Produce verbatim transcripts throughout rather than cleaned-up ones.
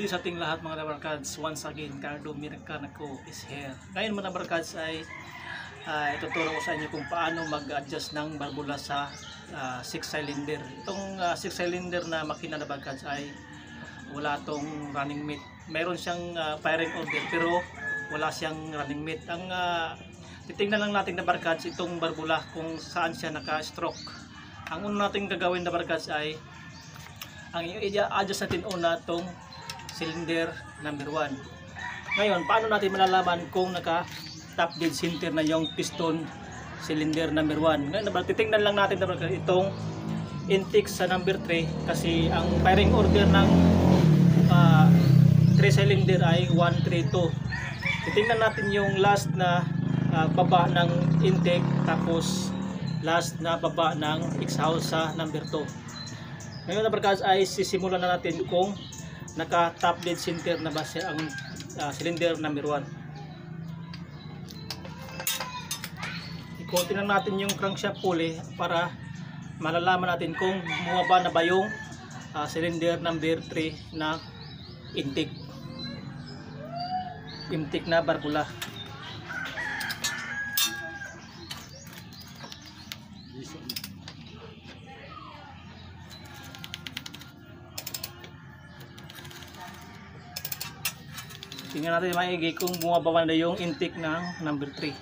mabuti sa ating lahat mga Dabarkads. Once again, Cardo Mirkanako is here. Ngayon mga Dabarkads ay uh, ituturo ko sa inyo kung paano mag-adjust ng barbula sa uh, six cylinder. Itong uh, six cylinder na makina na Dabarkads ay wala tong running mate. Meron siyang uh, firing order pero wala siyang running mate. Ang uh, titingnan lang natin Dabarkads itong barbula kung saan siya naka-stroke. Ang una natin gagawin Dabarkads ay ang i-adjust natin una itong cylinder number one. Ngayon, paano natin malalaman kung naka top dead center na yung piston cylinder number one? Ngayon, titingnan lang natin itong intake sa number three kasi ang firing order ng uh, three cylinder ay one three two. Titingnan natin yung last na uh, baba ng intake tapos last na baba ng exhaust sa number two. Ngayon na Dabarkads ay sisimulan na natin kung naka top dead center na ba siya ang uh, cylinder number one. Ikutin lang natin yung crankshaft pulley para malalaman natin kung bumaba na ba yung uh, cylinder number three na intake. Intake na barbula. Tingnan natin maigi kung bumababa na yung intake ng number three.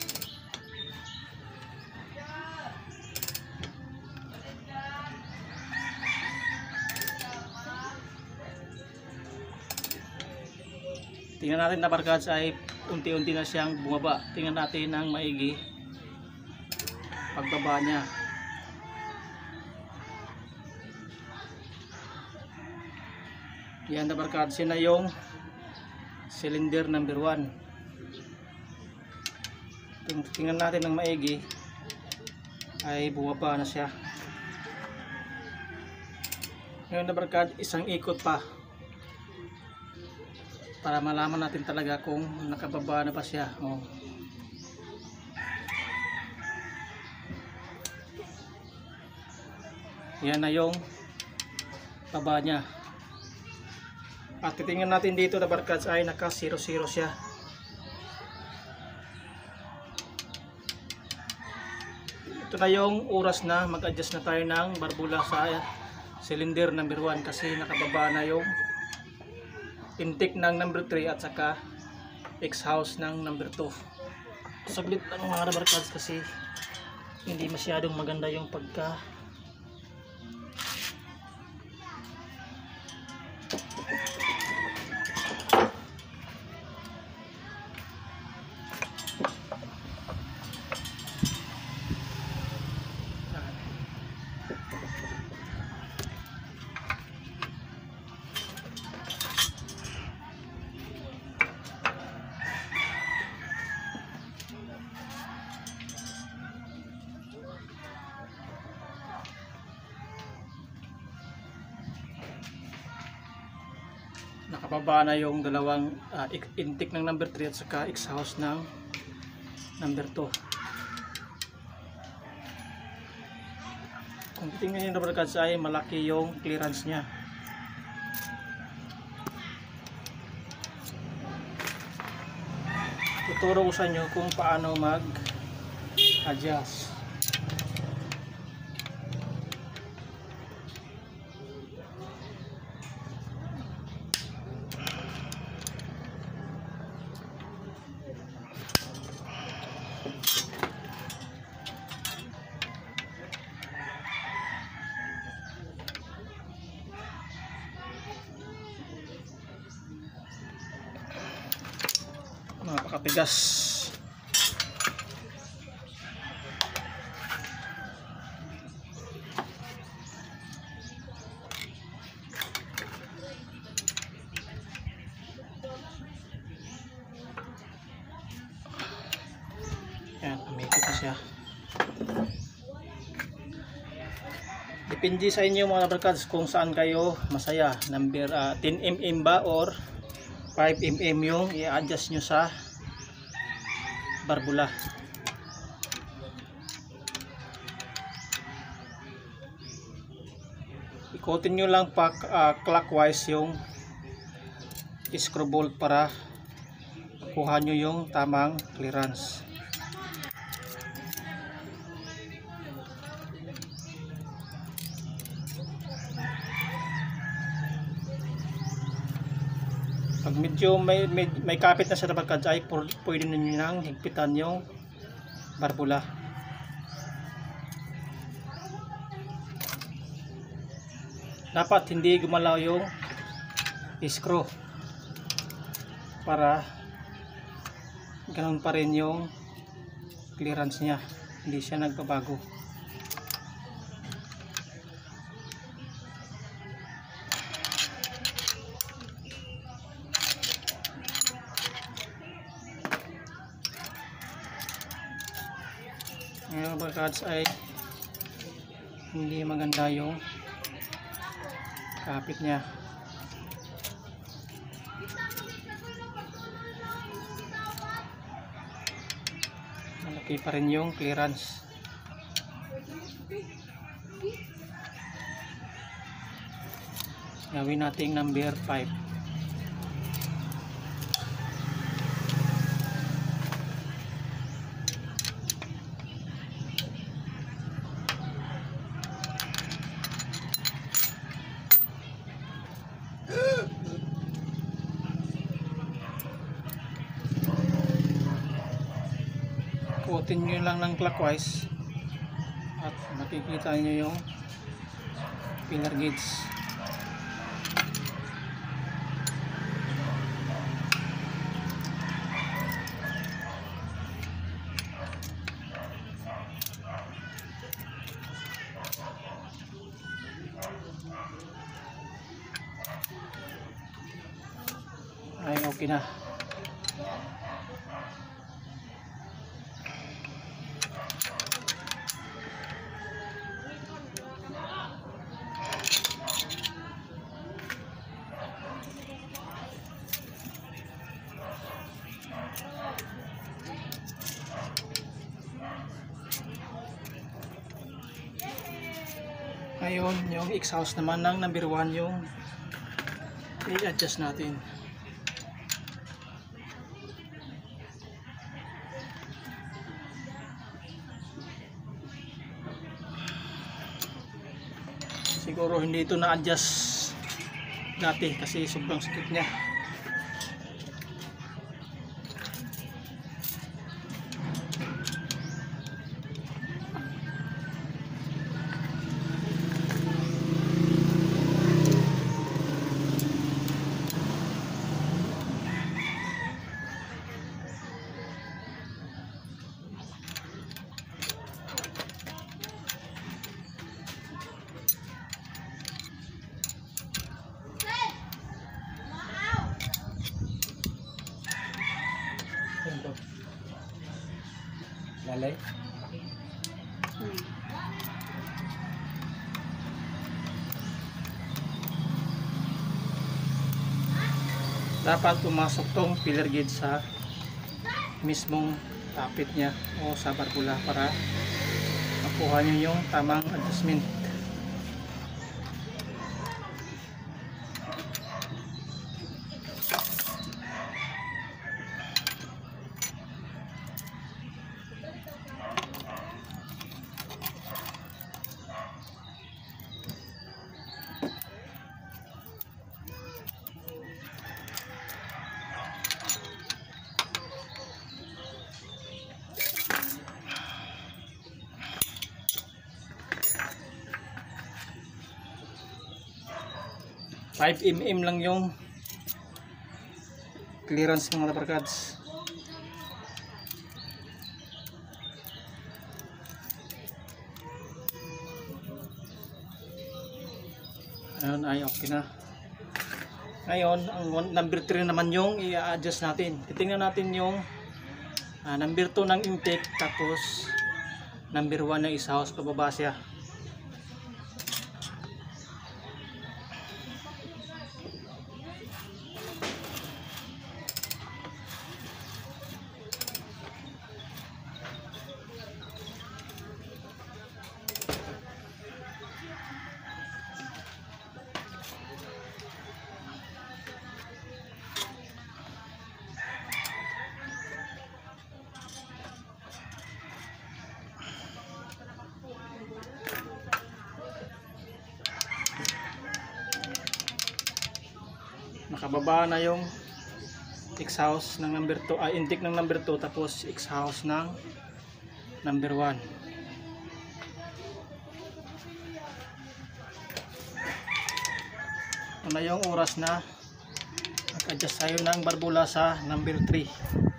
Tingnan natin na Dabarkads ay unti-unti na siyang bumaba. Tingnan natin ng maigi pagbaba niya. Yan Dabarkads, yun na yung cylinder number one. Tingnan natin ng maigi ay bumaba na siya. Ngayon Dabarkads, isang ikot pa para malaman natin talaga kung nakababa na pa siya. Oh. Yan na yung baba niya. At titingnan natin dito Dabarkads ay naka zero zero siya. Ito na yung oras na mag-adjust na tayo ng barbula sa cylinder number one kasi nakababa na yung intake ng number three at saka exhaust ng number two. Saglit lang mga Dabarkads kasi hindi masyadong maganda yung pagka nakababa na yung dalawang uh, intake ng number three at saka exhaust ng number two. Kung tingnan nyo Dabarkads ay malaki yung clearance nya. Tuturo ko sa inyo kung paano mag adjust. Napakatigas. Yan, umikot na siya. Depende sa inyo mga Dabarkads kung saan kayo masaya. Number uh, ten millimeter ba or five millimeter yung i-adjust nyo sa barbula. Ikutin nyo lang pa uh, clockwise yung screw bolt para kuha nyo yung tamang clearance. Pag medyo may, may, may kapit na sa barbulas ay pwede ninyo nang higpitan yung barbula. Dapat hindi gumalaw yung screw para ganoon pa rin yung clearance niya, hindi siya nagbabago. Ngayon mga cards ay hindi maganda yung kapit niya. Malaki pa rin yung clearance. Gawin natin number five. Putin nyo lang ng clockwise at makikita nyo yung pillar gauge. Ay okay na. Ngayon, yung exhaust naman ng number one yung i-adjust natin. Siguro hindi ito na-adjust dati kasi sobrang sakit niya. Lalay. Hmm. Dapat pumasok tong pillar gauge sa mismong tapit niya o sa barbula para makuha niyo yung tamang adjustment. five millimeters lang yung clearance mga barkads. Ayun ay okay na. Ngayon ang number three naman yung i-adjust natin. Titingnan natin yung uh, number two ng intake tapos number one ng exhaust, pababa siya. nakababa na yung exhaust ng number two, ay intake ng number two, tapos exhaust ng number one. Ito na yung oras na mag-adjust tayo ng barbula sa number three.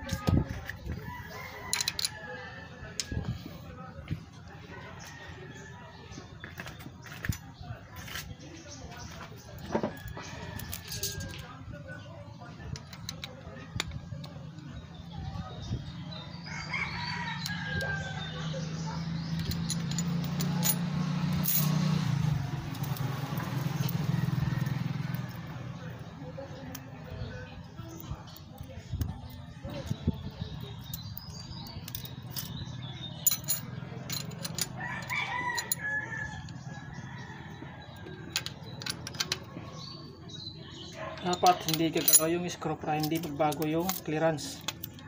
Dapat hindi gagalaw yung screw para hindi magbago yung clearance.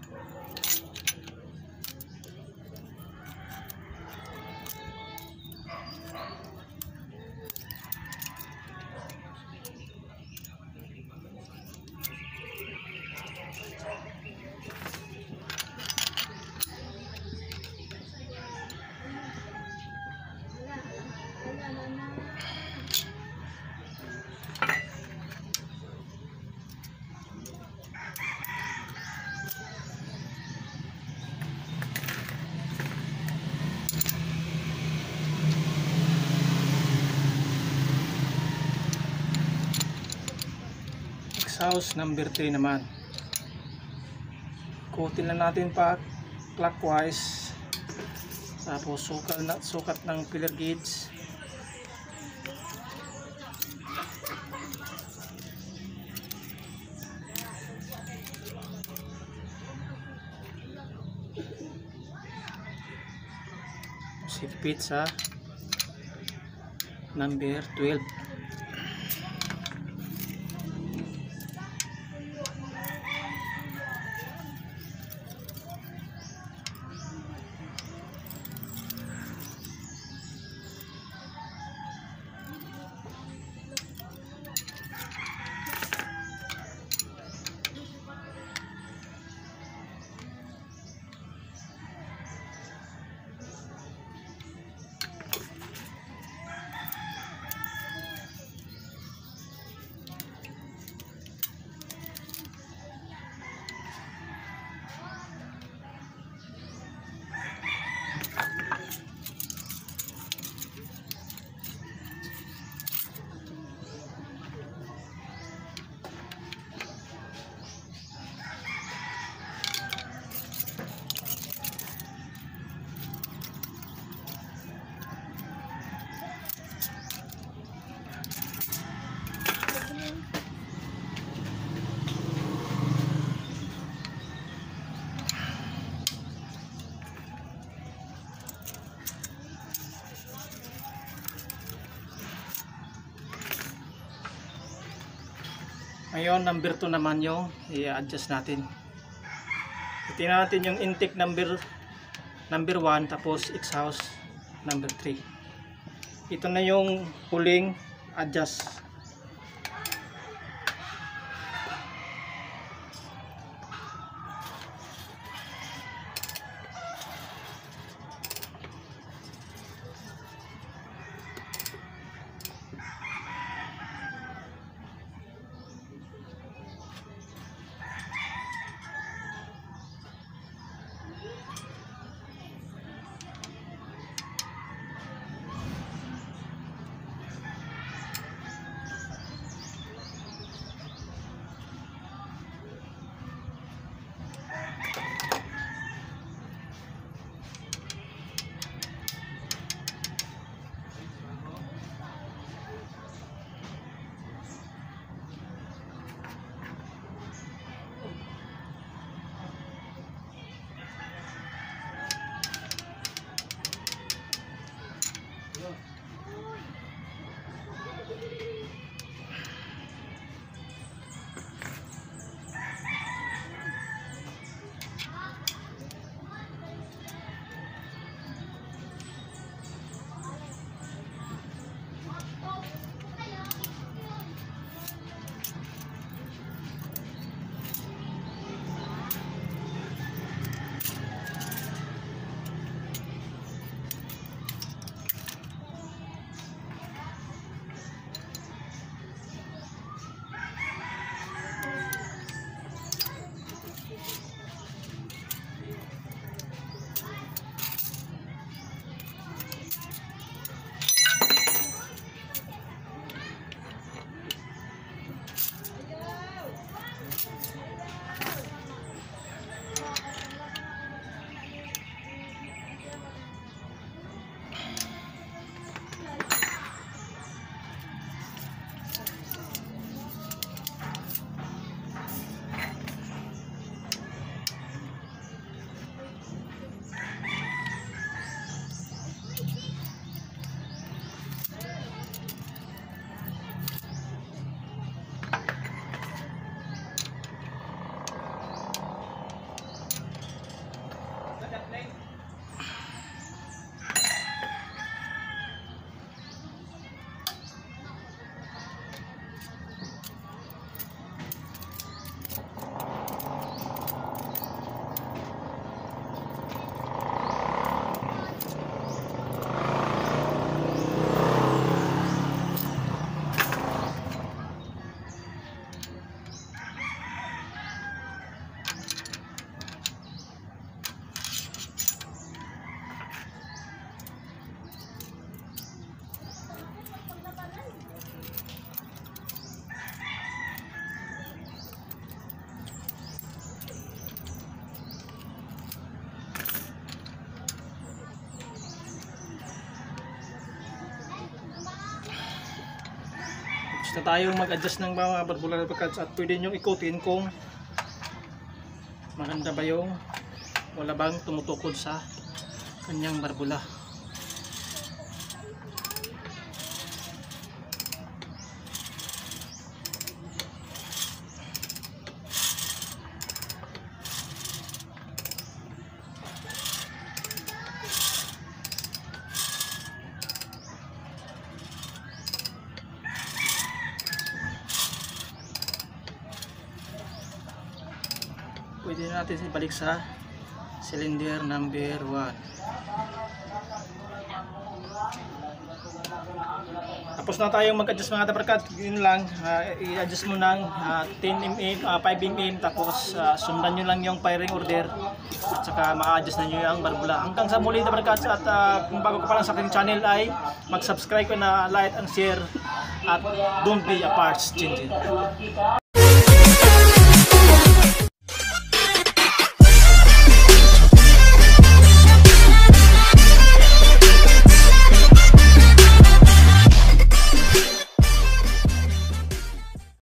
Exhaust number three naman, kutin lang natin pa clockwise, tapos sukat, na, sukat ng filler gauge. Sipit sa number twelve. Ngayon, number two naman yung i-adjust natin. Tingnan natin yung intake number number one, tapos exhaust number three. Ito na yung huling adjust. Basta tayong mag-adjust ng mga barbula dabarkads at pwede nyo ikutin kung maganda ba yung wala bang tumutukod sa kanyang barbula. Pwede natin ibalik sa cylinder number one. Tapos na tayong mag-adjust mga dabarkad. Yun lang, uh, i-adjust mo ng uh, ten millimeters, uh, five millimeters, tapos uh, sundan nyo lang yung firing order at saka ma-adjust na nyo yung barbula. Hanggang sa muli dabarkad, at uh, kung bago ka pa lang sa aking channel ay mag-subscribe ka na, like and share, at don't be a parts changer.